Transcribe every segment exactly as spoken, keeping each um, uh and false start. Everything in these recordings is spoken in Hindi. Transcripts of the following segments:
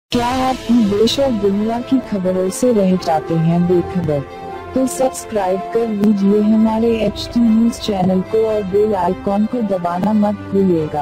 क्या आप देश और दुनिया की खबरों से रह जाते हैं बेखबर? तो सब्सक्राइब कर लीजिए हमारे एच टी न्यूज चैनल को और बेल आइकॉन को दबाना मत भूलिएगा।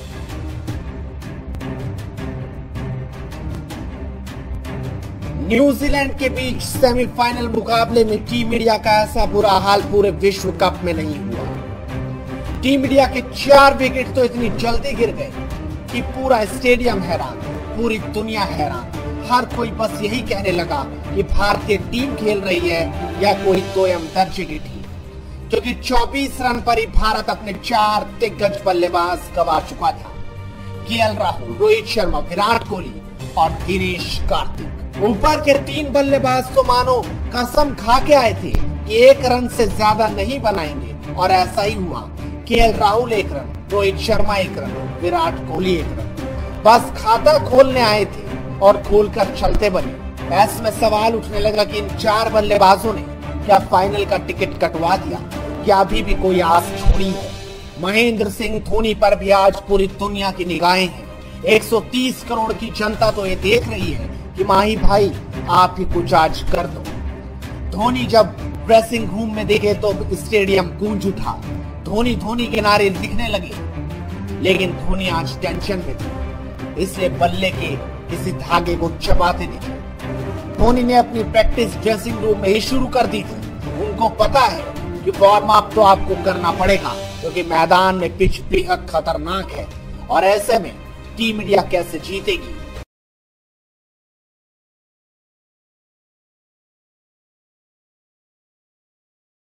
न्यूजीलैंड के बीच सेमीफाइनल मुकाबले में टीम इंडिया का ऐसा बुरा हाल पूरे विश्व कप में नहीं हुआ। टीम इंडिया के चार विकेट तो इतनी जल्दी गिर गए कि पूरा स्टेडियम हैरान, पूरी दुनिया हैरान। हर कोई बस यही कहने लगा कि भारतीय टीम खेल रही है या कोई दोयम दर्जे की टीम, क्योंकि चौबीस रन पर ही भारत अपने चार दिग्गज बल्लेबाज गंवा चुका था। के एल राहुल, रोहित शर्मा, विराट कोहली और दिनेश कार्तिक। ऊपर के तीन बल्लेबाज तो मानो कसम खा के आए थे कि एक रन से ज्यादा नहीं बनाएंगे, और ऐसा ही हुआ। के एल राहुल एक रन, रोहित शर्मा एक रन, विराट कोहली एक रन। बस खाता खोलने आए थे और खोलकर चलते बने। ऐसे में सवाल उठने लगा कि इन चार बल्लेबाजों ने क्या फाइनल का टिकट कटवा दिया? क्या अभी भी कोई आस छोड़ी है? महेंद्र सिंह धोनी पर भी आज पूरी दुनिया की निगाहें हैं। एक सौ तीस करोड़ की जनता तो ये देख रही है कि माही भाई आप ही कुछ आज कर दो। धोनी जब ड्रेसिंग रूम में देखे तो स्टेडियम गूंज उठा। धोनी धोनी के नारे दिखने लगे, लेकिन धोनी आज टेंशन में थे, इसलिए बल्ले के किसी धागे को चबाते दिखे। धोनी ने अपनी प्रैक्टिस ड्रेसिंग रूम में ही शुरू कर दी थी। उनको पता है कि वार्म अप तो आपको करना पड़ेगा, क्योंकि मैदान में पिच बेहद खतरनाक है, और ऐसे में टीम इंडिया कैसे जीतेगी